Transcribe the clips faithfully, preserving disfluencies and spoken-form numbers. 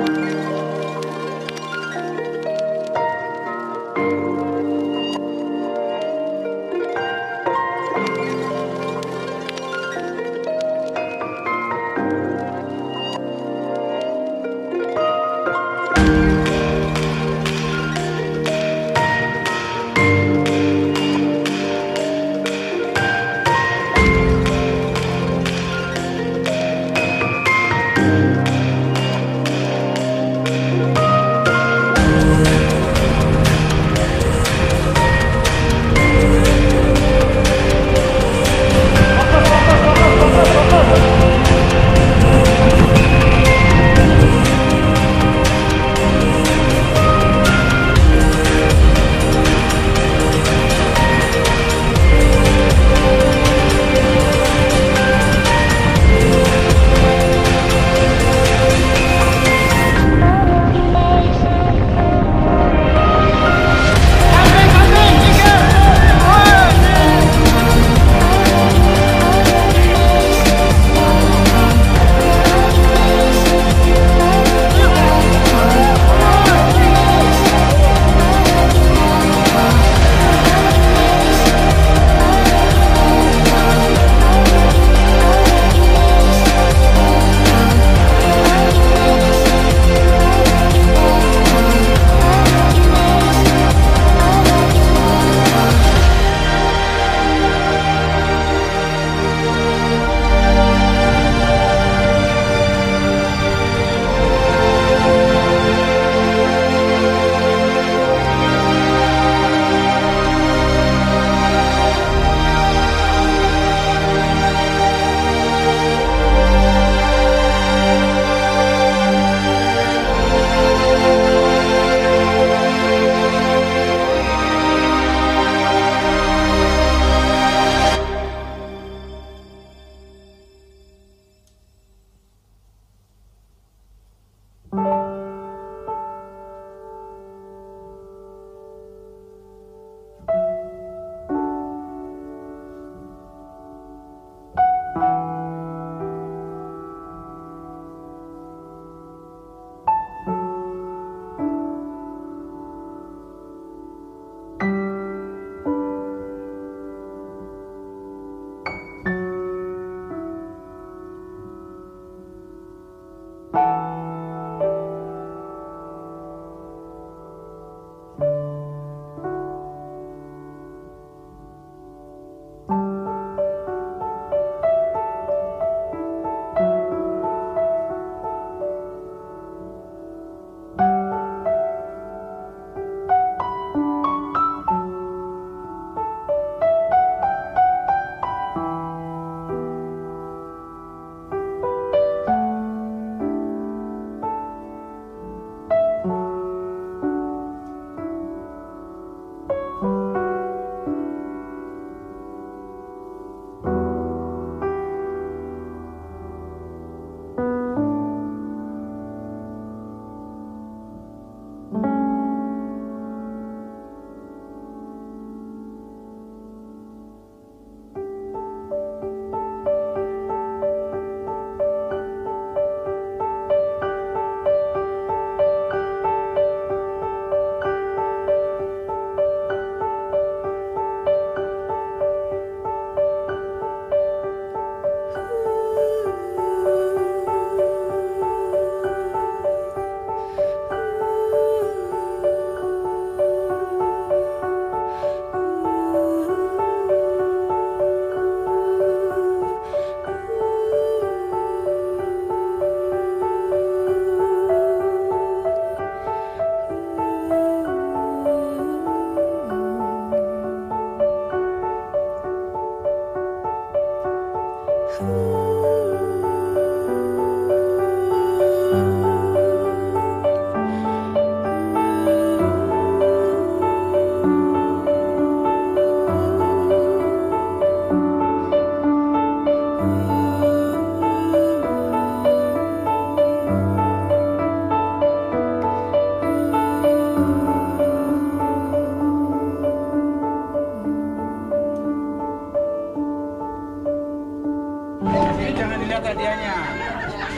Jangan dilihat hadiahnya.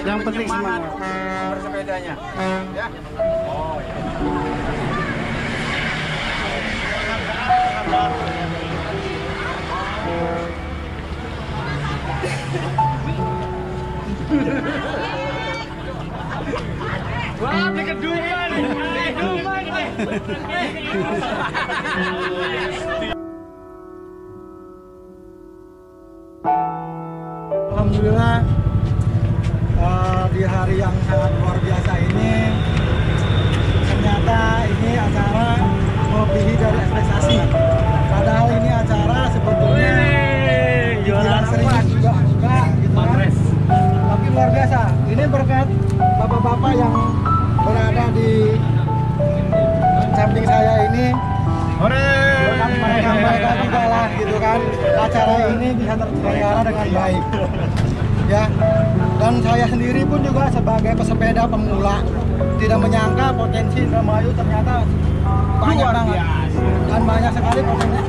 Yang penting semangat bersepedanya. Ya. Oh ya. Wah, keduman nih. Keduman nih. Alhamdulillah uh, di hari yang sangat luar biasa ini ternyata ini acara melebihi dari ekspektasi. Padahal ini acara sebetulnya dibilang serius juga enggak gitu kan. Tapi luar biasa. Ini berkat bapak-bapak yang berada di samping saya ini. Berkat mereka-mereka juga lah gitu kan, acara ini bisa terselenggara dengan baik ya. Dan saya sendiri pun juga sebagai pesepeda pemula tidak menyangka potensi Indramayu ternyata banyak banget dan banyak sekali potensi.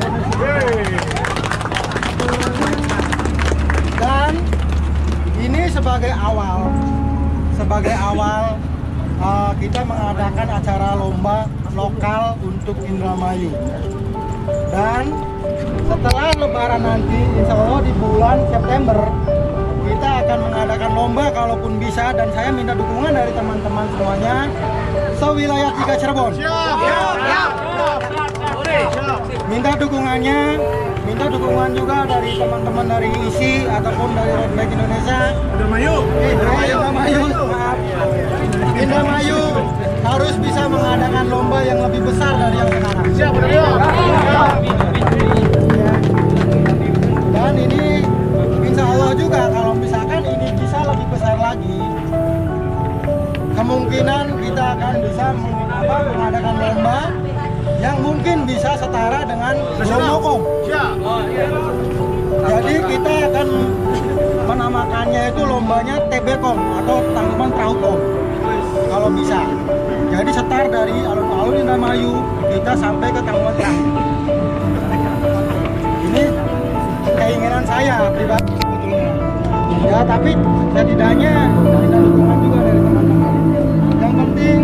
Dan ini sebagai awal sebagai awal uh, kita mengadakan acara lomba lokal untuk Indramayu. Dan setelah lebaran nanti insya Allah di bulan September kita akan mengadakan lomba kalaupun bisa, dan saya minta dukungan dari teman-teman semuanya sewilayah tiga Cirebon. Minta dukungannya, minta dukungan juga dari teman-teman dari I S I ataupun dari Road Bike Indonesia. Indramayu, Indramayu, maaf, Indramayu harus bisa mengadakan lomba yang lebih besar dari yang sekarang. Siap, ya. Dan ini insya Allah juga kalau misalkan ini bisa lebih besar lagi, kemungkinan kita akan bisa apa, mengadakan lomba yang mungkin bisa setara dengan Bromokong. Jadi kita akan menamakannya itu lombanya T B Kong atau Tangkuban Perahu Kong kalau bisa. Jadi setar dari alun-alun Indramayu kita sampai ke Tangkuban Perahu. Ini keinginan saya pribadi sebetulnya. Ya, tapi setidaknya minta dukungan juga dari teman-teman. Yang penting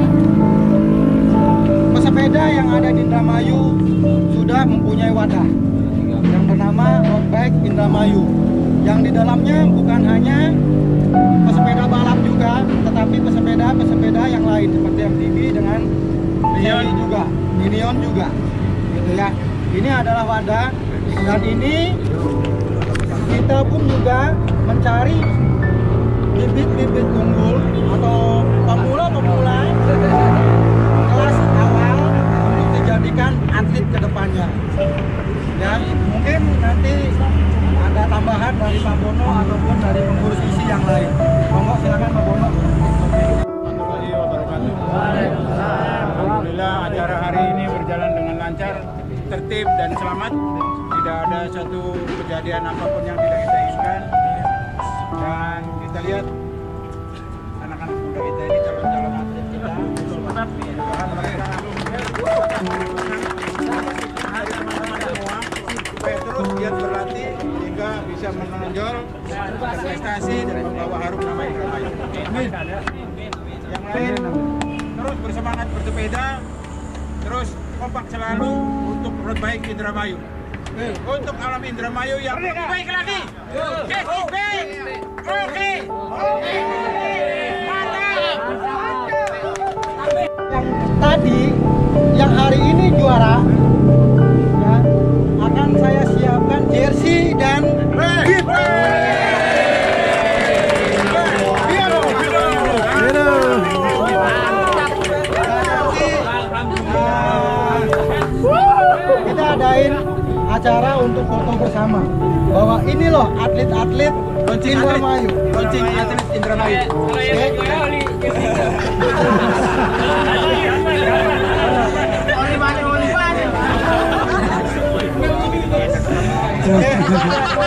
pesepeda yang ada di Indramayu sudah mempunyai wadah yang bernama Road Bike Indramayu, yang di dalamnya bukan hanya pesepeda balap juga, tetapi pesepeda-pesepeda yang lain seperti M T B dengan Minion juga, Minion juga, gitu ya. Ini adalah wadah, dan ini kita pun juga mencari bibit-bibit unggul atau pemula-pemula kelas awal untuk dijadikan atlet kedepannya. Ya, mungkin nanti ada tambahan dari Pak Bono ataupun dari pengurus I S I yang lain. Monggo silakan Pak Bono. Warahmatullahi wabarakatuh. Alhamdulillah acara hari ini berjalan dengan lancar, tertib dan selamat. Tidak ada satu kejadian apapun yang tidak kita inginkan. Dan kita lihat anak-anak muda kita ini calon-calon atlet kita. Mudah-mudahan mereka supaya terus giat berlatih sehingga bisa menonjol prestasi dan membawa harum nama Indramayu. Amin. Yang lain terus bersemangat bersepeda, terus kompak selalu untuk Road Bike Indramayu. Untuk alam Indramayu yang lebih baik lagi. Oke, oke, oke, mantap. Yang tadi, yang hari ini juara, ya, akan saya siapkan jersey dan gift. Kita adain acara untuk foto bersama bahwa ini loh atlet-atlet Indramayu, Launching atlet Indramayu. Oke.